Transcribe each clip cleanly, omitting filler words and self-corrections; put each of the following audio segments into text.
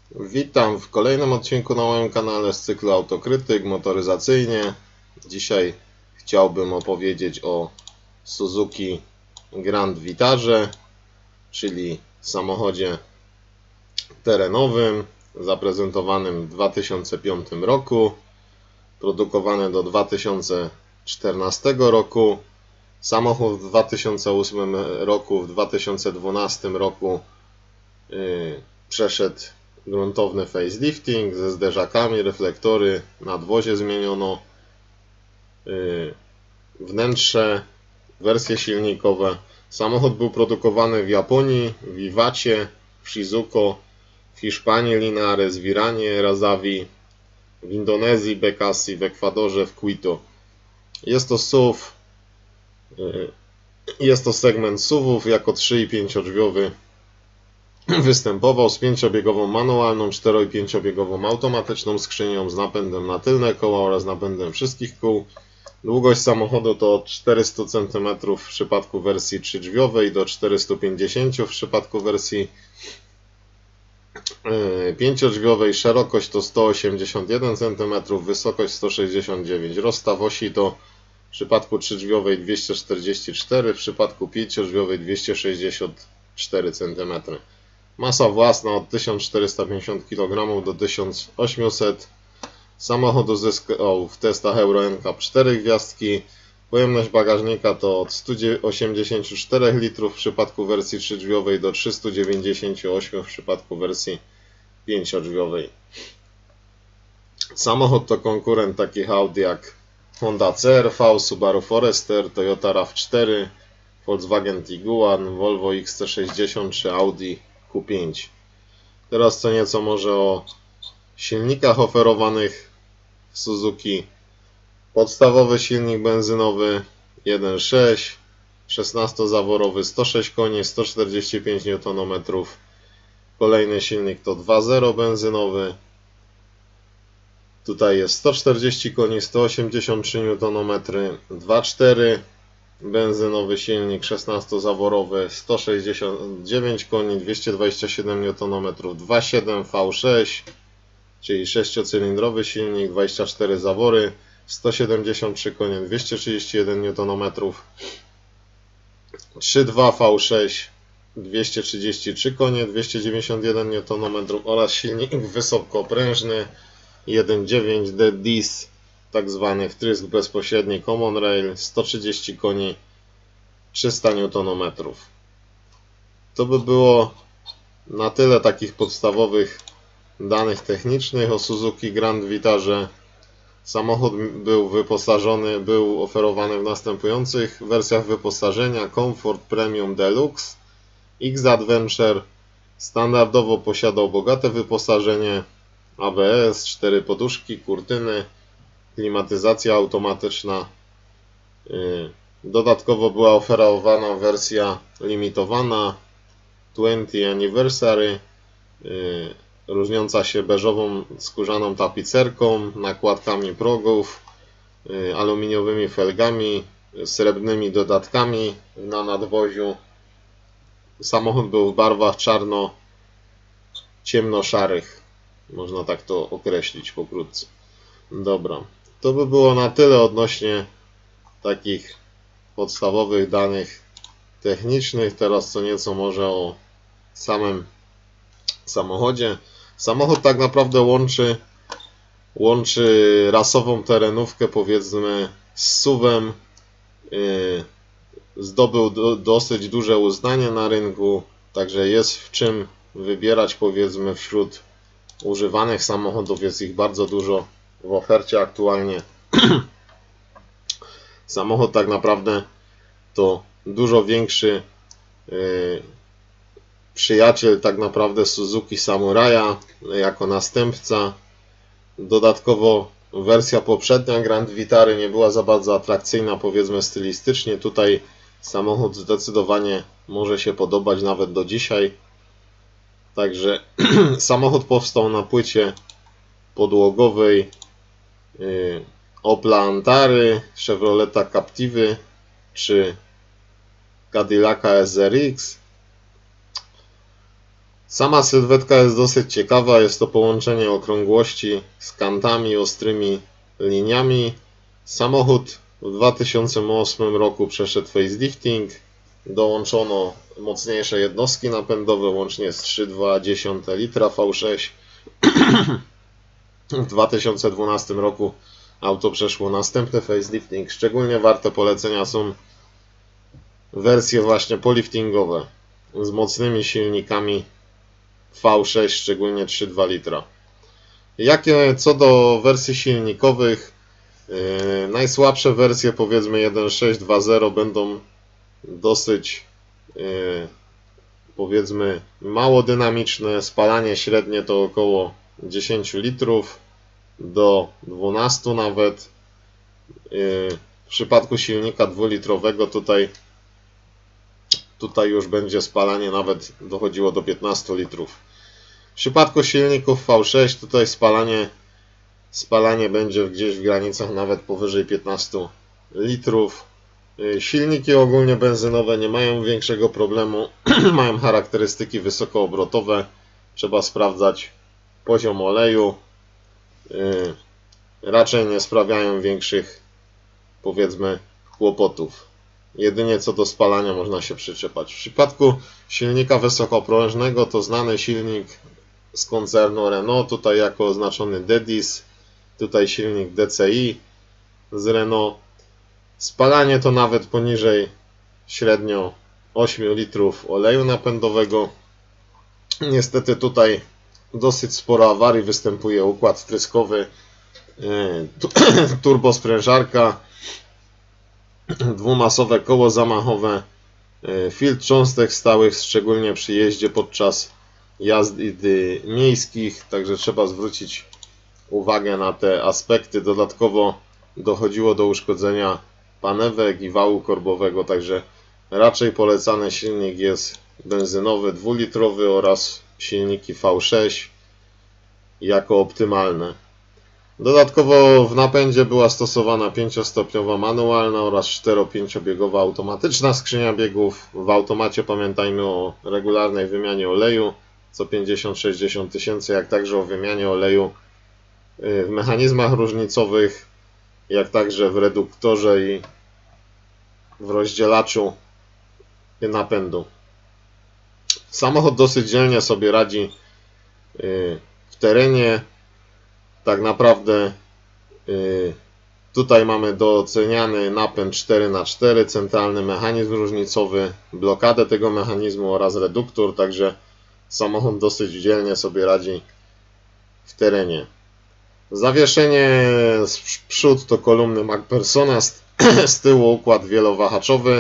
Witam w kolejnym odcinku na moim kanale z cyklu Autokrytyk motoryzacyjnie. Dzisiaj chciałbym opowiedzieć o Suzuki Grand Vitarze, czyli samochodzie terenowym zaprezentowanym w 2005 roku, produkowany do 2014 roku. Samochód w 2008 roku, w 2012 roku przeszedł gruntowny facelifting ze zderzakami, reflektory, nadwozie zmieniono, wnętrze, wersje silnikowe. Samochód był produkowany w Japonii, w Iwacie, w Shizuko, w Hiszpanii Linares, w Iranie Razawi, w Indonezji Bekasi, w Ekwadorze w Quito. Jest to SUV, jest to segment SUV-ów jako 3- i 5-drzwiowy. Występował z 5-biegową manualną, 4- i 5-biegową automatyczną skrzynią z napędem na tylne koła oraz napędem wszystkich kół. Długość samochodu to od 400 cm w przypadku wersji 3-drzwiowej do 450 w przypadku wersji 5-drzwiowej. Szerokość to 181 cm, wysokość 169 cm. Rozstaw osi to w przypadku 3-drzwiowej 244, w przypadku 5-drzwiowej 264 cm. Masa własna od 1450 kg do 1800. Samochód uzyskał w testach Euro NCAP 4 gwiazdki. Pojemność bagażnika to od 184 litrów w przypadku wersji 3-drzwiowej do 398 w przypadku wersji 5-drzwiowej. Samochód to konkurent takich Audi jak Honda CR-V, Subaru Forester, Toyota RAV4, Volkswagen Tiguan, Volvo XC60 czy Audi Q5. Teraz co nieco może o silnikach oferowanych w Suzuki. Podstawowy silnik benzynowy 1.6, 16-zaworowy, 106 koni, 145 Nm. Kolejny silnik to 2.0 benzynowy. Tutaj jest 140 koni, 183 Nm, 2.4 benzynowy silnik 16-zaworowy, 169 koni, 227 Nm, 2.7 V6, czyli 6-cylindrowy silnik, 24 zawory, 173 konie, 231 Nm, 3.2 V6, 233 konie, 291 Nm oraz silnik wysokoprężny 1.9 DDIS, tak zwany wtrysk bezpośredni Common Rail, 130 koni, 300 Nm. To by było na tyle takich podstawowych danych technicznych o Suzuki Grand Vitarze. Samochód był oferowany w następujących wersjach wyposażenia: Comfort Premium Deluxe, X Adventure. Standardowo posiadał bogate wyposażenie: ABS, 4 poduszki, kurtyny, klimatyzacja automatyczna. Dodatkowo była oferowana wersja limitowana 20 Anniversary, różniąca się beżową skórzaną tapicerką, nakładkami progów, aluminiowymi felgami, srebrnymi dodatkami na nadwoziu. Samochód był w barwach czarno-ciemnoszarych, można tak to określić pokrótce. Dobra, to by było na tyle odnośnie takich podstawowych danych technicznych. Teraz co nieco może o samym samochodzie. Samochód tak naprawdę łączy rasową terenówkę, powiedzmy, z SUV-em. Zdobył dosyć duże uznanie na rynku, także jest w czym wybierać, powiedzmy, wśród używanych samochodów. Jest ich bardzo dużo w ofercie aktualnie. Samochód tak naprawdę to dużo większy przyjaciel tak naprawdę Suzuki Samuraja jako następca. Dodatkowo wersja poprzednia Grand Vitary nie była za bardzo atrakcyjna, powiedzmy, stylistycznie. Tutaj samochód zdecydowanie może się podobać nawet do dzisiaj. Także samochód powstał na płycie podłogowej Opla Antary, Chevroleta Captivy czy Cadillaca SRX. Sama sylwetka jest dosyć ciekawa, jest to połączenie okrągłości z kantami, ostrymi liniami. Samochód w 2008 roku przeszedł facelifting, dołączono mocniejsze jednostki napędowe, łącznie z 3,2 litra V6. W 2012 roku auto przeszło następny facelifting. Szczególnie warte polecenia są wersje właśnie poliftingowe z mocnymi silnikami V6, szczególnie 3,2 litra. Co do wersji silnikowych, najsłabsze wersje, powiedzmy 1.6, 2.0, będą dosyć, powiedzmy, mało dynamiczne. Spalanie średnie to około 10 litrów do 12 nawet. W przypadku silnika 2-litrowego tutaj już będzie spalanie nawet dochodziło do 15 litrów. W przypadku silników V6 tutaj spalanie będzie gdzieś w granicach nawet powyżej 15 litrów. Silniki ogólnie benzynowe nie mają większego problemu, mają charakterystyki wysokoobrotowe. Trzeba sprawdzać poziom oleju. Raczej nie sprawiają większych, powiedzmy, kłopotów. Jedynie co do spalania można się przyczepać. W przypadku silnika wysokoprężnego to znany silnik z koncernu Renault, tutaj jako oznaczony Dedis, tutaj silnik DCI z Renault. Spalanie to nawet poniżej średnio 8 litrów oleju napędowego. Niestety tutaj dosyć sporo awarii występuje, układ wtryskowy, turbosprężarka, dwumasowe koło zamachowe, filtr cząstek stałych, szczególnie przy jeździe podczas jazdy miejskich, także trzeba zwrócić uwagę na te aspekty. Dodatkowo dochodziło do uszkodzenia panewek i wału korbowego, także raczej polecany silnik jest benzynowy 2-litrowy oraz silniki V6 jako optymalne. Dodatkowo w napędzie była stosowana 5-stopniowa manualna oraz 4-5-biegowa automatyczna skrzynia biegów. W automacie pamiętajmy o regularnej wymianie oleju co 50-60 tysięcy, jak także o wymianie oleju w mechanizmach różnicowych, jak także w reduktorze i w rozdzielaczu napędu. Samochód dosyć dzielnie sobie radzi w terenie. Tak naprawdę tutaj mamy doceniany napęd 4x4, centralny mechanizm różnicowy, blokadę tego mechanizmu oraz reduktor, także samochód dosyć dzielnie sobie radzi w terenie. Zawieszenie z przód to kolumny MacPhersona, z tyłu układ wielowahaczowy.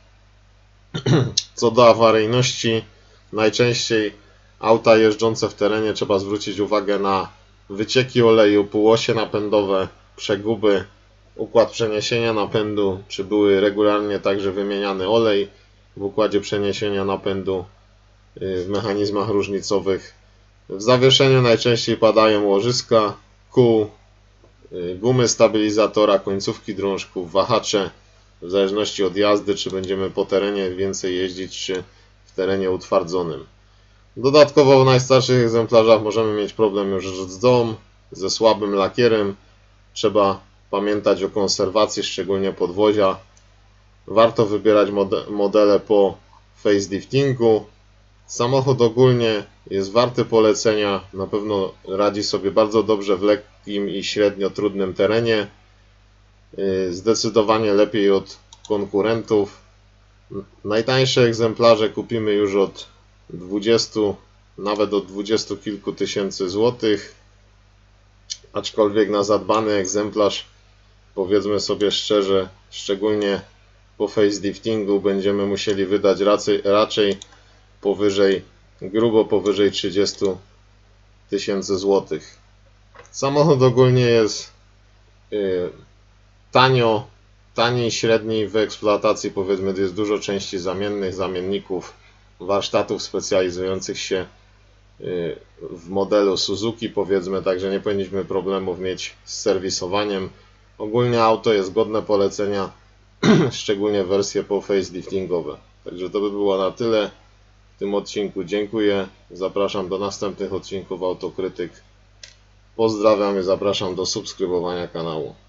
Co do awaryjności, najczęściej auta jeżdżące w terenie trzeba zwrócić uwagę na wycieki oleju, półosie napędowe, przeguby, układ przeniesienia napędu, czy były regularnie także wymieniany olej w układzie przeniesienia napędu w mechanizmach różnicowych. W zawieszeniu najczęściej padają łożyska, kół, gumy stabilizatora, końcówki drążków, wahacze, w zależności od jazdy, czy będziemy po terenie więcej jeździć, czy w terenie utwardzonym. Dodatkowo w najstarszych egzemplarzach możemy mieć problem już z rdzą, ze słabym lakierem. Trzeba pamiętać o konserwacji, szczególnie podwozia. Warto wybierać modele po faceliftingu. Samochód ogólnie jest warty polecenia, na pewno radzi sobie bardzo dobrze w lekkim i średnio trudnym terenie. Zdecydowanie lepiej od konkurentów. Najtańsze egzemplarze kupimy już od 20, nawet od 20 kilku tysięcy złotych, aczkolwiek na zadbany egzemplarz, powiedzmy sobie szczerze, szczególnie po faceliftingu, będziemy musieli wydać raczej grubo powyżej 30 tysięcy złotych. Samochód ogólnie jest tani, średni w eksploatacji, powiedzmy, jest dużo części zamiennych, zamienników, warsztatów specjalizujących się w modelu Suzuki, powiedzmy, także nie powinniśmy problemów mieć z serwisowaniem. Ogólnie auto jest godne polecenia, szczególnie wersje po faceliftingowe. Także to by było na tyle. w tym odcinku dziękuję. Zapraszam do następnych odcinków Autokrytyk. Pozdrawiam i zapraszam do subskrybowania kanału.